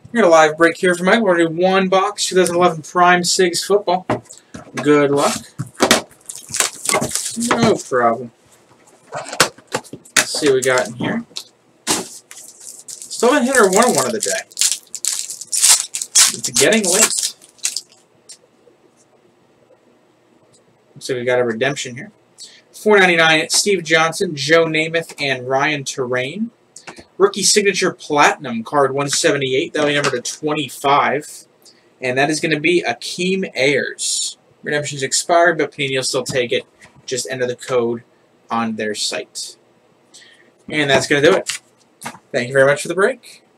We got a live break here for Mike. We're going to do one box, 2011 Prime Sigs football. Good luck. No problem. Let's see what we got in here. Still haven't hit our 101 of the day. It's getting late. Looks like we got a redemption here. $4.99, Steve Johnson, Joe Namath, and Ryan Terrain. Rookie Signature Platinum, card 178. That'll be numbered to 25. And that is going to be Akeem Ayers. Redemption's expired, but Panini will still take it. Just enter the code on their site. And that's going to do it. Thank you very much for the break.